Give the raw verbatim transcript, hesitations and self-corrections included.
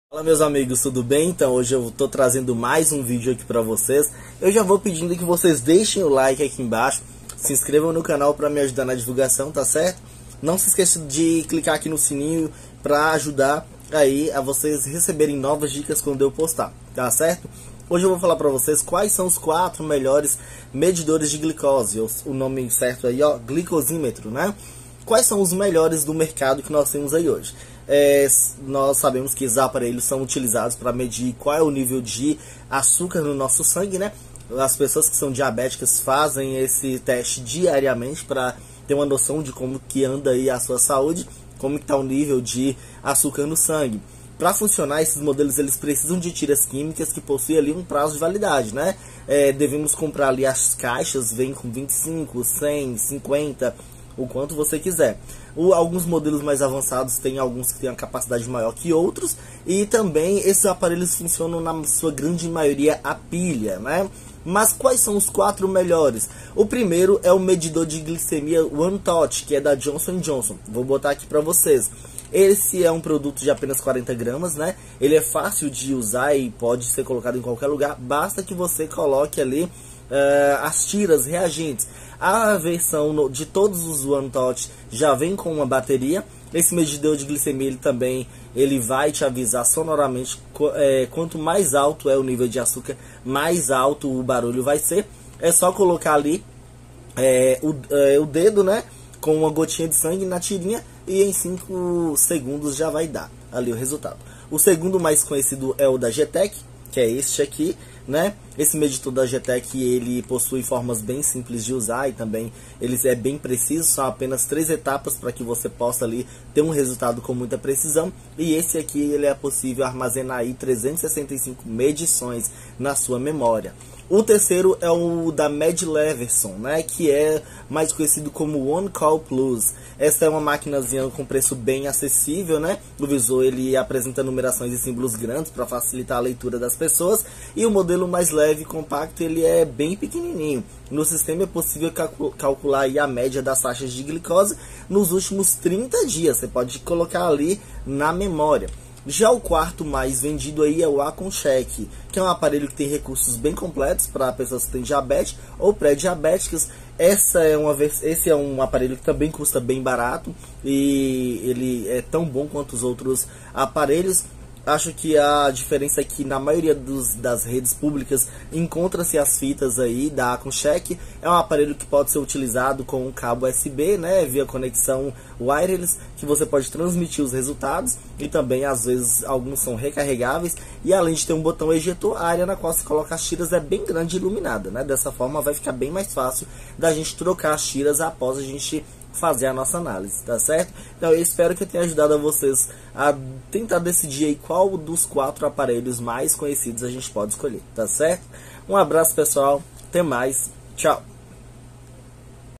Fala meus amigos, tudo bem? Então hoje eu tô trazendo mais um vídeo aqui pra vocês. Eu já vou pedindo que vocês deixem o like aqui embaixo, se inscrevam no canal pra me ajudar na divulgação, tá certo? Não se esqueça de clicar aqui no sininho pra ajudar aí a vocês receberem novas dicas quando eu postar, tá certo? Hoje eu vou falar pra vocês quais são os quatro melhores medidores de glicose, o nome certo aí ó, glicosímetro, né? Quais são os melhores do mercado que nós temos aí hoje? É, nós sabemos que esses aparelhos são utilizados para medir qual é o nível de açúcar no nosso sangue, né? As pessoas que são diabéticas fazem esse teste diariamente para ter uma noção de como que anda aí a sua saúde, como que está o nível de açúcar no sangue. Para funcionar, esses modelos eles precisam de tiras químicas que possuem ali um prazo de validade, né? É, devemos comprar ali as caixas, vem com vinte e cinco, cem, cinquenta, o quanto você quiser. O, alguns modelos mais avançados têm alguns que têm uma capacidade maior que outros, e também esses aparelhos funcionam na sua grande maioria a pilha, né? Mas quais são os quatro melhores? O primeiro é o medidor de glicemia One Touch, que é da Johnson and Johnson. Vou botar aqui para vocês. Esse é um produto de apenas quarenta gramas, né? Ele é fácil de usar e pode ser colocado em qualquer lugar. Basta que você coloque ali uh, as tiras reagentes. A versão de todos os One Touch já vem com uma bateria. Esse medidor de glicemia ele também ele vai te avisar sonoramente é, quanto mais alto é o nível de açúcar, mais alto o barulho vai ser. É só colocar ali é, o, é, o dedo, né, com uma gotinha de sangue na tirinha e em cinco segundos já vai dar ali o resultado. O segundo mais conhecido é o da Getec, que é este aqui, né? Esse medidor da Getec ele possui formas bem simples de usar e também ele é bem preciso, são apenas três etapas para que você possa ali ter um resultado com muita precisão. E esse aqui ele é possível armazenar aí trezentas e sessenta e cinco medições na sua memória. O terceiro é o da Med Leverson, né, que é mais conhecido como One Call Plus. Essa é uma maquinazinha com preço bem acessível, né? O visor ele apresenta numerações e símbolos grandes para facilitar a leitura das pessoas, e o modelo mais leve e compacto ele é bem pequenininho. No sistema é possível calcul calcular aí a média das taxas de glicose nos últimos trinta dias. Você pode colocar ali na memória. Já o quarto mais vendido aí é o Aconcheck, que é um aparelho que tem recursos bem completos para pessoas que têm diabetes ou pré-diabéticas. Essa é uma esse é um aparelho que também custa bem barato e ele é tão bom quanto os outros aparelhos. Acho que a diferença é que na maioria dos, das redes públicas encontra-se as fitas aí da Aconcheck. É um aparelho que pode ser utilizado com um cabo U S B, né, via conexão wireless, que você pode transmitir os resultados, e também às vezes alguns são recarregáveis, e além de ter um botão ejetor, a área na qual se coloca as tiras é bem grande e iluminada, né? Dessa forma vai ficar bem mais fácil da gente trocar as tiras após a gente fazer a nossa análise, tá certo? Então eu espero que eu tenha ajudado a vocês a tentar decidir aí qual dos quatro aparelhos mais conhecidos a gente pode escolher, tá certo? Um abraço pessoal, até mais, tchau!